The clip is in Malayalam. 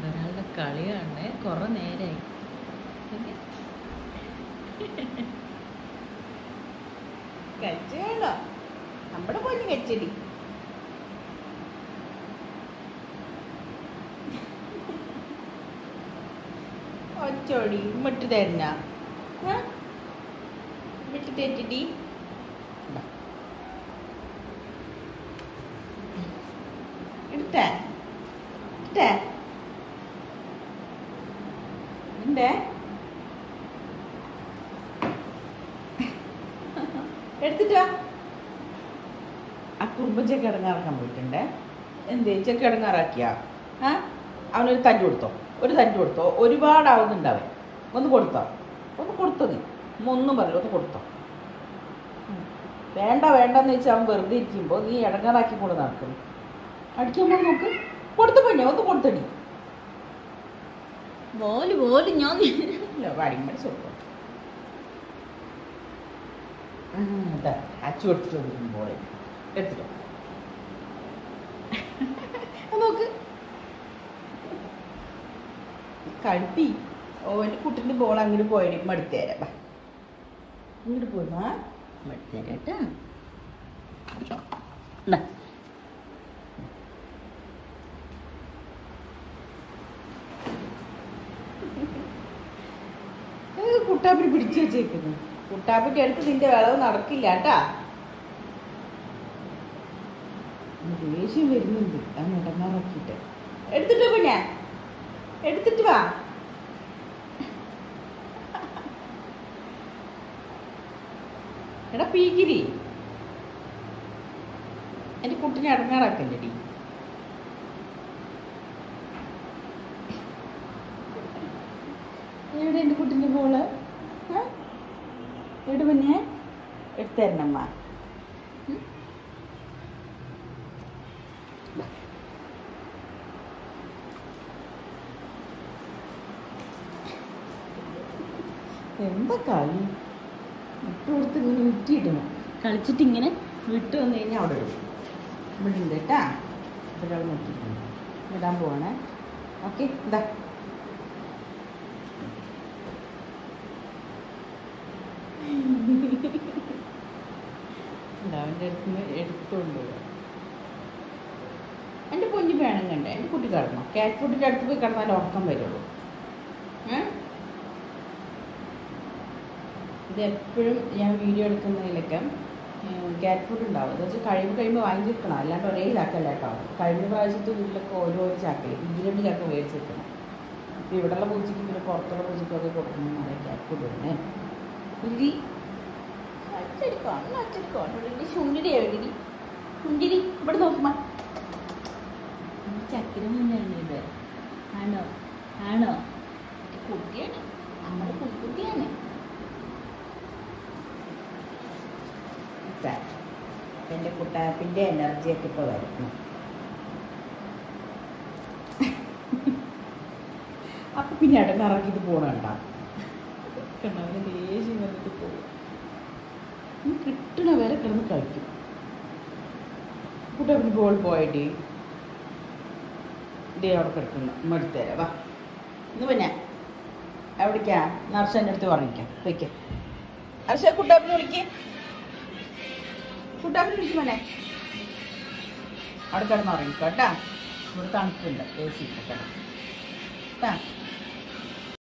ഒരാളുടെ കളിയാണ് കുറെ നേരമായി. കഴിച്ചോ നമ്മുടെ പൊന്നു കഴിച്ചടി. ഒച്ചോടി മിട്ട് തരുന്ന മിട്ട് തെറ്റിടി. എടുത്തേ എടുത്തേ എന്തേ എടുത്തിട്ടാ. ആ കുറുമ്പച്ചൊക്കെ ഇടങ്ങാറാക്കാൻ പോയിട്ടുണ്ടേ. എന്തേ ചെക്ക് ഇടങ്ങാറാക്കിയാ? അവനൊരു തഞ്ച് കൊടുത്തോ, ഒരു തഞ്ച് കൊടുത്തോ. ഒരുപാടാവുന്നുണ്ടാവൻ. ഒന്ന് കൊടുത്തോ, ഒന്ന് കൊടുത്തോ. നീ ഒന്നും പറയില്ല, ഒന്ന് കൊടുത്തോ. വേണ്ട വേണ്ടെന്ന് വെച്ചാൽ അവൻ വെറുതെ ഇരിക്കുമ്പോൾ നീ ഇടങ്ങാറാക്കി കൊണ്ട് നടക്കുന്നു. അടിക്കുമ്പോൾ നോക്ക്, കൊടുത്തു പോയി ഒന്ന് കൊടുത്തടി. പോലും ഞാൻ വാടിമടി കൊടുത്തു. അച്ചു കൊടുത്തിട്ട് കൊടുക്കുമ്പോൾ എടുത്തിട്ടോ നോക്ക്. കഴുത്തി ഓൻ്റെ കുട്ടിൻ്റെ ബോൾ അങ്ങോട്ട് പോയി മടുത്തേരാ. ഇങ്ങോട്ട് പോയി മടുത്തേരാട്ടാ. കുട്ടാപ്പിന് പിടിച്ചു വെച്ചേക്കുന്നു. കുട്ടാപ്പിന്റെ അടുത്ത് നിന്റെ വിളവ് നടക്കില്ല കേട്ടാ. ദേഷ്യം വരുന്നുണ്ട് ആ നടങ്ങാറാക്കിട്ട്. എടുത്തിട്ടോ പിന്നെ എടുത്തിട്ട് വാ. എടാ പീക്കിരി, എന്റെ കുട്ടിനെ അടങ്ങാറാക്കല്ലേടി. എവിടെ എന്റെ കുട്ടിന്റെ ബോള്? എവിടെ പിന്നെ എടുത്തരണമ്മ. എന്താ കളി? വിട്ടു കൊടുത്ത് ഇങ്ങനെ വിറ്റിയിടണം. കളിച്ചിട്ട് ഇങ്ങനെ വിട്ട് വന്നു കഴിഞ്ഞാൽ അവിടെ ഇടും. ഇവിടെ ഉണ്ട് കേട്ടാ. ഇവിടെ അവിടെ നോക്കിയിട്ടുണ്ട്. ഇടാൻ പോവാണേ. ഓക്കെ എന്താ അവൻ്റെ അടുത്ത് നിന്ന് എടുത്തുകൊണ്ട് പോവാ. എൻ്റെ പൊഞ്ഞ് വേണം കണ്ടേ. എൻ്റെ കുട്ടി കിടന്നോ? ക്യാറ്റ് ഫുഡിൻ്റെ അടുത്ത് പോയി കിടന്നാൽ ഉറക്കം വരുള്ളൂ. ഇത് എപ്പോഴും ഞാൻ വീഡിയോ എടുക്കുന്നതിലൊക്കെ ക്യാറ്റ് ഫുഡ് ഉണ്ടാവും. എന്ന് വെച്ചാൽ കഴിയുമ്പോൾ വാങ്ങിച്ചിരിക്കണം. അല്ലാണ്ട് ഒരേ ചാക്കല്ല കേട്ടോ. കഴിഞ്ഞ പ്രാവശ്യത്തെ വീട്ടിലൊക്കെ ഓരോ ചാക്കൽ 2 ചാക്ക മേടിച്ചിരിക്കണം. അപ്പോൾ ഇവിടെയുള്ള പൂച്ചയ്ക്കും പിന്നെ പുറത്തുള്ള പൂച്ചയ്ക്കൊക്കെ കൊടുക്കണമെന്നാണ് ക്യാറ്റ് ഫുഡ് തന്നെ. ഉള്ളി ചുണ്ടിരി എഴുതി ചുണ്ടിരി ഇവിടെ നോക്കുമ്പോ ചക്കര മുന്നാണ് ഇത്. ആണോ ആണോ? കുട്ടിയാണ്, നമ്മുടെ കുട്ടിയാണ്. എൻ്റെ കുട്ടാപ്പിൻ്റെ എനർജിയൊക്കെ ഇപ്പോൾ വരുന്നു. അപ്പം പിന്നെ ഇടങ്ങാറാക്കിയിട്ട് പോകണണ്ട. അവന് ദേഷ്യം വന്നിട്ട് പോകും. കിട്ടണ വരെ കിടന്ന് കഴിക്കും. കുട്ടാപ്പിന് ബോൾ പോയിട്ട് ഇതേ അവിടെ കിടക്കുന്നു. എടുത്തേരാ വാ. ഇന്ന് പിന്നെ എവിടേക്കാ? നർഷൻ്റെ അടുത്ത് പറഞ്ഞിരിക്കാം. വയ്ക്കാം അർഷ. കുട്ടാപ്പിനെ വിളിക്കേ. കുട്ടാപ്പിനെ വിളിക്കും മോനെ. അവിടെ കിടന്ന് ഉറങ്ങിക്കോ കേട്ടാ. ഇവിടെ തണുപ്പുണ്ട്. AC കേട്ടാ.